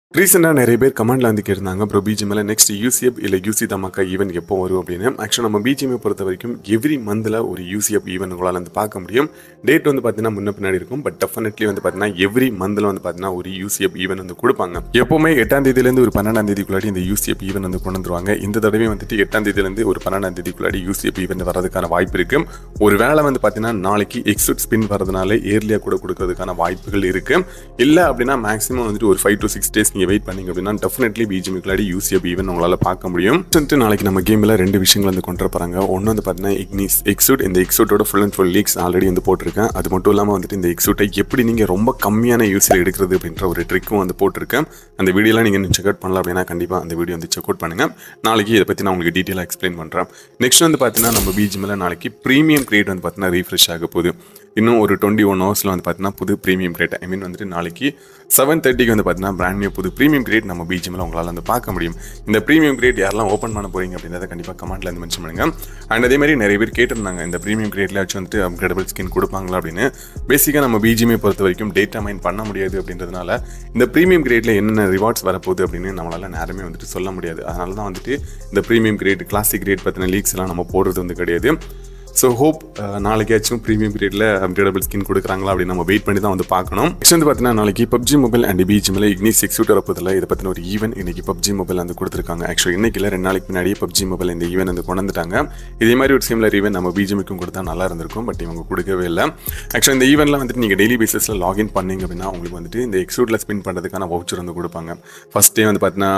ரீசெண்டாக நிறைய பேர் கமெண்ட்ல வந்து கேட்டிருந்தாங்க ப்ரோ பிஜிஎம்ல நெக்ஸ்ட் யூசிஎப் இல்லை யூசி தமாக்கா ஈவெண்ட் எப்போ வரும் அப்படின்னு. ஆக்சுவலாக நம்ம பிஜிஎம்ஐ பொறுத்த வரைக்கும் எவ்ரி மந்தில் ஒரு யூசிஎப் ஈவெண்ட் உங்களால் வந்து பார்க்க முடியும். டேட் வந்து பார்த்தீங்கன்னா முன்ன பின்னாடி இருக்கும். பட் டெஃபினெட்லி வந்து பார்த்தீங்கன்னா எவ்ரி மந்தில் வந்து பார்த்தீங்கன்னா ஒரு யூசிஎப் ஈவெண்ட் வந்து கொடுப்பாங்க. எப்போவுமே 8ஆம் தேதியிலேருந்து ஒரு 12ஆம் தேதிக்குள்ளாடி இந்த யூசிஎப் ஈவெண்ட் வந்து கொண்டு வந்துருவாங்க. இந்த தடவை வந்துட்டு 8ஆம் தேதியிலேருந்து ஒரு 12ஆம் தேதிக்குள்ளாடி யூசிஎப் ஈவெண்ட் வரதுக்கான வாய்ப்பு இருக்கு. ஒரு வேளை வந்து பார்த்தீங்கன்னா நாளைக்கு எக்ஸிட் ஸ்பின் வரதுனால ஏர்லியாக கூட கொடுக்கறதுக்கான வாய்ப்புகள் இருக்கு. இல்லை அப்படின்னா மேக்ஸிமம் வந்துட்டு ஒரு 5 to 6 days நீங்கள் வெயிட் பண்ணீங்க அப்படின்னா டெஃபினெட்லி பிஜிஎம்க்குள்ளாடி யூசிஎப் ஈவெண்ட் உங்களால் பார்க்க முடியும். நாளைக்கு நம்ம கேமில் 2 விஷயங்கள் வந்து கொண்டு போகிறாங்க. ஒன்று வந்து பார்த்தீங்கன்னா எக்ஸூட். இந்த எக்ஸூட்டோட full and full leaks already வந்து போட்டிருக்கேன். அது மட்டும் இல்லாமல் வந்துட்டு இந்த எக்ஸூட்டை எப்படி நீங்கள் ரொம்ப கம்மியான யூஸில் எடுக்கிறது அப்படின்ற ஒரு ட்ரிக்கும் வந்து போட்டிருக்கேன். அந்த வீடியோலாம் நீங்கள் செக் அவுட் பண்ணலாம் அப்படின்னா கண்டிப்பாக அந்த வீடியோ வந்து செக் அவுட் பண்ணுங்கள். நாளைக்கு இதை பற்றி நான் உங்களுக்கு டீட்டெயிலாக எக்ஸ்பிளைன் பண்ணுறேன். நெக்ஸ்ட் வந்து பார்த்தீங்கன்னா நம்ம பிஜிஎம்மில் நாளைக்கு ப்ரீமியம் கிரேட் வந்து பார்த்தீங்கன்னா ரீஃப்ரெஷ் ஆக போகுது. இன்னும் ஒரு 21 ஹவர்ஸில் வந்து பார்த்தீங்கன்னா புது ப்ரீமியம் கிரேட் வந்துட்டு நாளைக்கு 7:30 வந்து பார்த்தீங்கன்னா பிராண்ட் நியூ புது ப்ரீமியம் கிரேட் நம்ம பிஜிஎம்மில் உங்களால் வந்து பார்க்க முடியும். இந்த ப்ரீமியம் கிரேட் யாரெல்லாம் ஓப்பன் பண்ண போறீங்க அப்படின்றத கண்டிப்பாக கமெண்ட்ல வந்து மென்ஷன் பண்ணுங்க. அண்ட் அதே மாதிரி நிறைய பேர் கேட்டிருந்தாங்க இந்த ப்ரீமியம் கிரேட்லாச்சும் வந்துட்டு அப்கிரேடபிள் ஸ்கின் கொடுப்பாங்களா அப்படின்னு. பேசிக்காக நம்ம பிஜிஎம்ஐ பொறுத்த வரைக்கும் டேட்டா மைன் பண்ண முடியாது அப்படின்றதுனால இந்த ப்ரீமியம் கிரேட்ல என்னென்ன ரிவார்ட்ஸ் வரப்போகுது அப்படின்னு நம்மளால நேரமே வந்துட்டு சொல்ல முடியாது. அதனால தான் வந்துட்டு இந்த ப்ரீமியம் கிரேட் கிளாசிக் கிரேட் பற்றின லீக்ஸ் எல்லாம் நம்ம போடுறது வந்து கிடையாது. ஸோ ஹோப் நாளைக்காச்சும் ப்ரீமியம் பீரியடில் அப்கிரேடபிள் ஸ்கின் கொடுக்குறாங்களா அப்படின்னு நம்ம வெயிட் பண்ணி தான் வந்து பார்க்கணும். நெக்ஸ்ட் வந்து பார்த்தீங்கன்னா நாளைக்கு பப்ஜி மொபைல் அண்ட் பிஜிஎம்ல இக்னிஸ் எக்ஸிட் வரப்போதில்லை. இதை பற்றின ஒரு ஈவெண்ட் இன்னைக்கு பப்ஜி மொபைல் வந்து கொடுத்துருக்காங்க. ஆக்சுவலி இன்னைக்கு இல்லை 2 நாளைக்கு முன்னாடியே பப்ஜி மொபைல் இந்த ஈவெண்ட் வந்து கொண்டு வந்துட்டாங்க. இதே மாதிரி ஒரு சிமிலர் ஈவெண்ட் நம்ம பிஜிஎம்க்கும் கொடுத்தா நல்லா இருந்திருக்கும். பட் இவங்க கொடுக்கவே இல்லை. ஆக்சுவலி இந்த ஈவெண்ட்ல வந்துட்டு நீங்கள் டெய்லி பேசிஸில் லாகின் பண்ணீங்க அப்படின்னா உங்களுக்கு வந்துட்டு இந்த எக்ஸிட்டில் ஸ்பின் பண்ணுறதுக்கான வவுச்சர் வந்து கொடுப்பாங்க. ஃபர்ஸ்ட் டே வந்து பார்த்தீங்கன்னா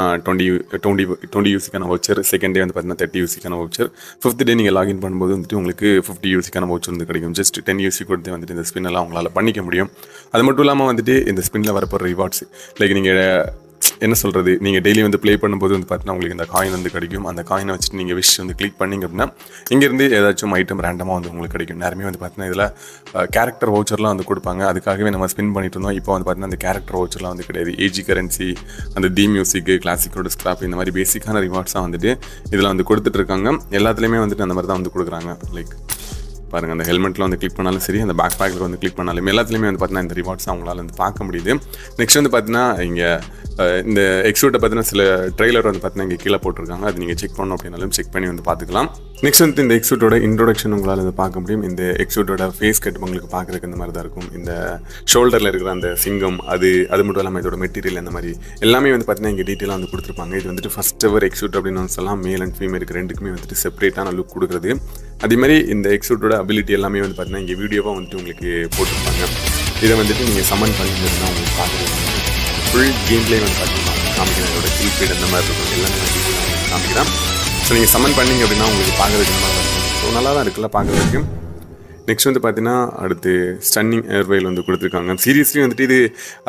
20 யூசிக்கான வவுச்சர், செகண்ட் டே வந்து பார்த்தீங்கன்னா 30 யூசிக்கான வவுச்சர், 5th டே நீங்கள் லாகின் பண்ணும்போது வந்துட்டு உங்களுக்கு 50 யூசிக்கான வவுச்சர் வந்து கிடைக்கும். ஜஸ்ட் 10 யூசி கொடுத்து வந்துட்டு இந்த ஸ்பின் எல்லாம் உங்களால் பண்ணிக்க முடியும். அது மட்டும் இல்லாமல் வந்துட்டு இந்த ஸ்பின்ல வரப்போகிற ரிவார்ட்ஸ் லைக் நீங்கள் என்ன சொல்கிறது, நீங்கள் டெய்லி வந்து ப்ளே பண்ணும்போது வந்து பார்த்தீங்கன்னா உங்களுக்கு இந்த காயின் வந்து கிடைக்கும். அந்த காயினை வச்சுட்டு நீங்கள் விஷ் வந்து கிளிக் பண்ணிங்க அப்படின்னா இங்கேருந்து ஏதாச்சும் ஐட்டம் ரேண்டமாக வந்து உங்களுக்கு கிடைக்கும். நேரமே வந்து பார்த்தீங்கன்னா இதில் கேரக்டர் வவுச்சர்லாம் வந்து கொடுப்பாங்க. அதுக்காகவே நம்ம ஸ்பின் பண்ணிட்டு இருந்தோம். இப்போ வந்து பார்த்தீங்கன்னா அந்த கேரக்டர் வவுச்சர்லாம் வந்து கிடையாது. ஏஜி கரன்சி, அந்த தி மியூசிக், கிளாசிக்கோட ஸ்கிராப், இந்த மாதிரி பேசிக்கான ரிவார்ட்ஸாக வந்துட்டு இதில் வந்து கொடுத்துட்ருக்காங்க. எல்லாத்துலேயுமே வந்துட்டு அந்த மாதிரி தான் வந்து கொடுக்குறாங்க. லைக் பாருங்கள், அந்த ஹெல்மெட்டில் வந்து கிளிக் பண்ணாலும் சரி, அந்த பேக் பேக்கில் வந்து கிளிக் பண்ணாலும் எல்லாத்துலேயுமே வந்து பார்த்தீங்கன்னா இந்த ரிவார்ட்ஸ் அவங்களால வந்து பார்க்க முடியுது. நெக்ஸ்ட் வந்து பார்த்தீங்கன்னா இங்கே இந்த எக்ஸூட்டை பார்த்தீங்கன்னா சில ட்ரெய்லர் வந்து பார்த்தீங்கன்னா இங்கே கீழே போட்டிருக்காங்க. அது நீங்கள் செக் பண்ணணும் அப்படின்னாலும் செக் பண்ணி வந்து பார்த்துக்கலாம். நெக்ஸ்ட் வந்து இந்த எக்ஸூட்டோட இன்ட்ரோடக்ஷன் உங்களால் வந்து பார்க்க முடியும். இந்த எக்ஸூட்டோட ஃபேஸ் கட் உங்களுக்கு பார்க்குறதுக்கு இந்த மாதிரி தான் இருக்கும். இந்த ஷோல்டரில் இருக்கிற அந்த சிங்கம் அது மட்டும் இல்லாமல் இதோட மெட்டீரியல் அந்த மாதிரி எல்லாமே வந்து பார்த்தீங்கன்னா இங்கே டீட்டெயிலாக வந்து கொடுத்துருப்பாங்க. இது வந்துட்டு ஃபர்ஸ்ட் எவர் எக்ஸூட் அப்படின்னு சொல்லலாம். மேல் அண்ட் ஃபீமேல் ரெண்டுக்குமே வந்துட்டு செப்பரேட்டான லுக் கொடுக்குறது. அதே மாதிரி இந்த எக்ஸூட்டோட அபிலிட்டி எல்லாமே வந்து பார்த்தீங்கன்னா இங்கே வீடியோவாக வந்துட்டு உங்களுக்கு போட்டிருப்பாங்க. இதை வந்துட்டு நீங்கள் சம்மன் பண்ணிங்கன்னா உங்களுக்கு பார்க்குறது ஃபுல் கேம் பிளே வந்து பார்த்தீங்கன்னா காமிக்கிறேன். இதோட கில் ஃபீட் அந்த மாதிரி இருக்கும். எல்லாமே வந்து காமிக்கிறேன். ஸோ நீங்கள் சம்மன் பண்ணிங்க அப்படின்னா உங்களுக்கு பார்க்குறதுக்கு இந்த மாதிரி இருக்கும். ஸோ நல்லா தான் இருக்குல்ல பார்க்குறதுக்கு. நெக்ஸ்ட் வந்து பார்த்தீங்கன்னா அடுத்து ஸ்டன்னிங் ஏர்வைல் வந்து கொடுத்துருக்காங்க. சீரியஸ்லி வந்துட்டு இது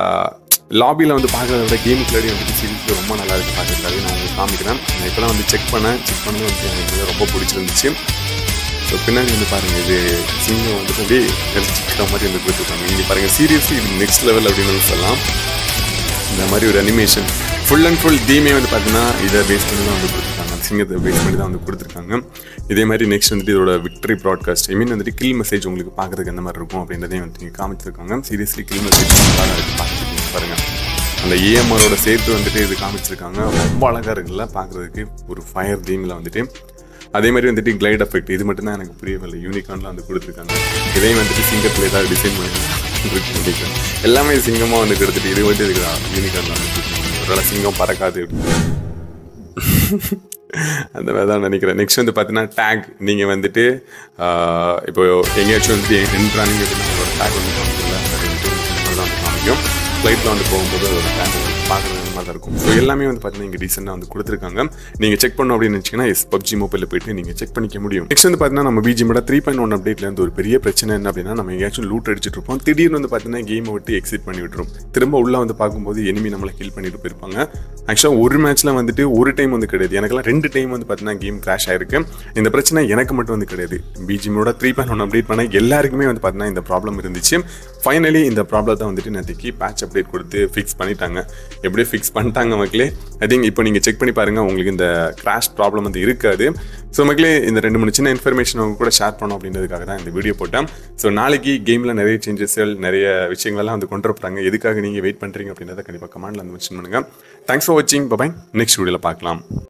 லாபியில் வந்து பார்க்குறத விட கேமுக்குள்ளாடி வந்துட்டு சீரியஸ்லி ரொம்ப நல்லா இருக்குது பார்க்குறதுக்காக. நான் உங்களுக்கு காமிக்கிறேன். நான் இப்போலாம் வந்து செக் பண்ணது வந்துட்டு எனக்கு ரொம்ப பிடிச்சிருந்துச்சு. ஸோ பின்னாடி வந்து பாருங்கள், இது சிங்கம் வந்துட்டு அப்படியே நெரிச்சிக்கிற மாதிரி வந்து கொடுத்துருக்காங்க. இங்கே பாருங்கள், சீரியஸ்லி இது நெக்ஸ்ட் லெவல் அப்படின்னு சொல்லலாம். இந்த மாதிரி ஒரு அனிமேஷன் ஃபுல் அண்ட் ஃபுல் தீமே வந்து பார்த்தீங்கன்னா இதை பேஸ் பண்ணி தான் வந்து கொடுத்துருக்காங்க. சிங்கத்தை பேஸ் பண்ணி தான் வந்து கொடுத்துருக்காங்க. இதே மாதிரி நெக்ஸ்ட் வந்துட்டு இதோட விக்டரி ப்ராட்காஸ்ட் வந்துட்டு கில் மெசேஜ் உங்களுக்கு பார்க்குறதுக்கு எந்த மாதிரி இருக்கும் அப்படின்றதையும் வந்து காமிச்சிருக்காங்க. சீரியஸ்லி கில் மெசேஜ் நல்லா இருக்குது பார்க்குறதுக்கு. பாருங்கள், அந்த ஏஎம்ஆரோட சேர்த்து வந்துட்டு இது காமிச்சிருக்காங்க. ரொம்ப அழகாக இருக்குல்ல பார்க்குறதுக்கு. ஒரு ஃபயர் தீமில் வந்துட்டு அதே மாதிரி வந்துட்டு கிளைட் எஃபெக்ட் இது மட்டும்தான் எனக்கு புரியவில்லை. யூனிகார்னில் வந்து கொடுத்துருக்காங்க. இதையும் வந்துட்டு சிங்கத்தில் ஏதாவது டிசைன் பண்ணி எல்லாமே சிங்கமாக வந்து கொடுத்துட்டு இது வந்துட்டு இருக்குதா யூனிகார்னில் வந்து ஒரு சிங்கம் பறக்காது அந்த மாதிரி தான் நினைக்கிறேன். நெக்ஸ்ட் வந்து பார்த்தீங்கன்னா டேக். நீங்கள் வந்துட்டு இப்போ எங்கேயாச்சும் வந்துட்டு என்ட்ரானிங் அப்படின்னா உங்களோட டேக் வந்து காமிக்கல தான் காமிக்கும். ஃப்ளைட்டில் வந்து போகும்போது ஒரு டேக் பார்க்குறது மாதிரி தான் இருக்கும். ஸோ எல்லாமே வந்து பார்த்தீங்கன்னா இங்கே ரீசெண்டாக வந்து கொடுத்துருக்காங்க. நீங்கள் செக் பண்ணணும் அப்படின்னு நினச்சிங்கன்னா பப்ஜி மொபைலில் போய்ட்டு நீங்கள் செக் பண்ணிக்க முடியும். நெக்ஸ்ட் வந்து பார்த்தீங்கன்னா நம்ம பிஜிஎம்மோட 3.1 அப்டேட்லேருந்து ஒரு பெரிய பிரச்சனை என்ன அப்படின்னா, நம்ம எங்கேயாச்சும் லூட் அடிச்சுட்டு இருப்போம். திடீர்னு வந்து பார்த்தீங்கன்னா கேமை விட்டு எக்ஸிட் பண்ணி விட்டுரும். திரும்ப உள்ள வந்து பார்க்கும்போது எனிமி நம்மளை கில் பண்ணிட்டு போயிருப்பாங்க. ஆக்சுவலாக ஒரு மேட்ச்சில் வந்துட்டு ஒரு டைம் வந்து கிடையாது, எனக்கெல்லாம் 2 டைம் வந்து பார்த்தீங்கன்னா கேம் கிராஷ் ஆயிருக்கு. இந்த பிரச்சனை எனக்கு மட்டும் வந்து கிடையாது. பிஜிஎம்மோட 3.1 அப்டேட் பண்ண எல்லாருக்குமே வந்து பார்த்தீங்கன்னா இந்த ப்ராப்ளம் இருந்துச்சு. ஃபைனலி இந்த ப்ராப்ளத்தை வந்துட்டு நேற்றுக்கு பேட்ச் அப்டேட் கொடுத்து ஃபிக்ஸ் பண்ணிட்டாங்க. எப்படியே ஃபிக்ஸ் பண்ணிட்டாங்க மக்களே. ஐ திங்க் இப்போ நீங்கள் செக் பண்ணி பாருங்கள், உங்களுக்கு இந்த கிராஷ் ப்ராப்ளம் வந்து இருக்காது. ஸோ மக்களே இந்த 2-3 சின்ன இன்ஃபர்மேஷன் அவங்க கூட ஷேர் பண்ணோம் அப்படின்றதுக்காக தான் இந்த வீடியோ போட்டேன். ஸோ நாளைக்கு கேமில் நிறைய சேஞ்சஸ்கள் நிறைய விஷயங்கள்லாம் வந்து கொண்டு வரப்படுறாங்க. எதுக்காக நீங்கள் வெயிட் பண்ணுறீங்க அப்படின்றத கண்டிப்பாக கமெண்ட்ல வந்து மென்ஷன் பண்ணுங்கள். தேங்க்ஸ் ஃபார் வாட்சிங். பாய். நெக்ஸ்ட் வீடியோவில் பார்க்கலாம்.